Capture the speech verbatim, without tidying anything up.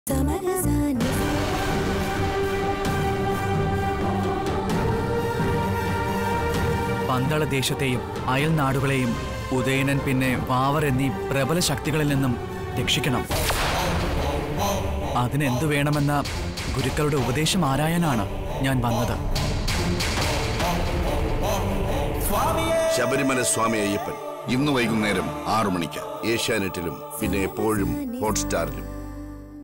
പന്തള ദേശത്തെയും അയൽ നാടുകളെയും ഉദയനൻ പിന്നെ വാവർ എന്നീ പ്രബല ശക്തികളിൽ നിന്നും രക്ഷിക്കണം. അതിനെന്തു വേണമെന്ന ഗുരുക്കളുടെ ഉപദേശം ആരായാനാണ് ഞാൻ വന്നത്. ശബരിമല സ്വാമി അയ്യപ്പൻ ഇന്ന് വൈകുന്നേരം ആറു മണിക്ക് ഏഷ്യാനെറ്റിലും പിന്നെ എപ്പോഴും ഹോട്ട്സ്റ്റാറിലും.